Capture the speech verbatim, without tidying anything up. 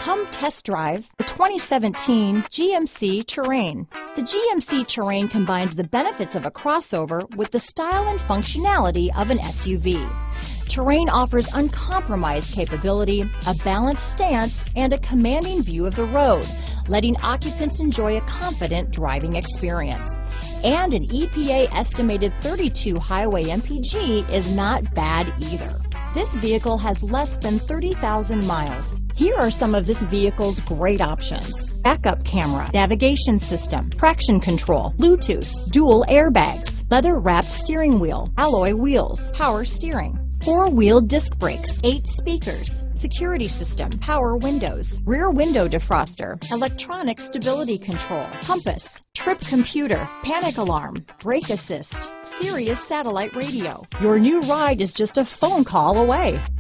Come test drive the twenty seventeen G M C Terrain. The G M C Terrain combines the benefits of a crossover with the style and functionality of an S U V. Terrain offers uncompromised capability, a balanced stance, and a commanding view of the road, letting occupants enjoy a confident driving experience. And an E P A estimated thirty-two highway M P G is not bad either. This vehicle has less than thirty thousand miles. Here are some of this vehicle's great options: backup camera, navigation system, traction control, Bluetooth, dual airbags, leather-wrapped steering wheel, alloy wheels, power steering, four-wheel disc brakes, eight speakers, security system, power windows, rear window defroster, electronic stability control, compass, trip computer, panic alarm, brake assist, Sirius satellite radio. Your new ride is just a phone call away.